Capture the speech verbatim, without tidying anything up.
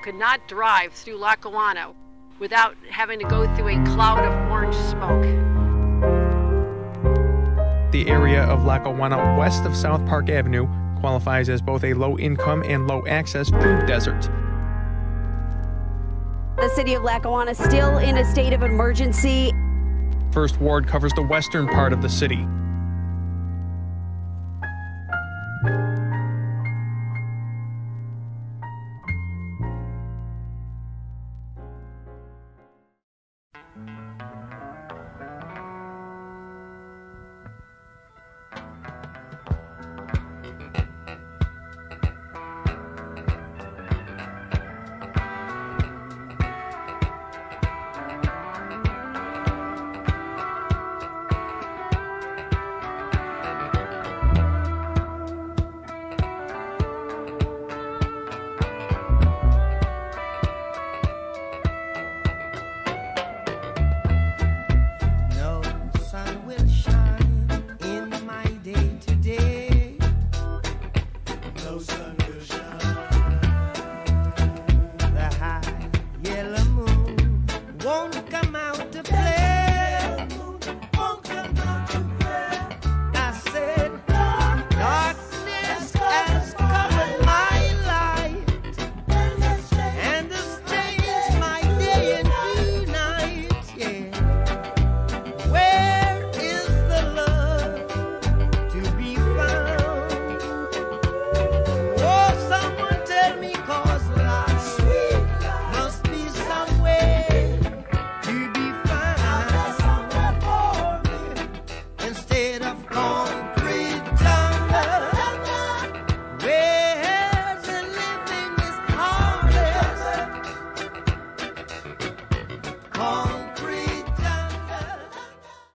could not drive through Lackawanna without having to go through a cloud of orange smoke. The area of Lackawanna west of South Park Avenue qualifies as both a low-income and low-access food desert. The city of Lackawanna is still in a state of emergency. First Ward covers the western part of the city. No sun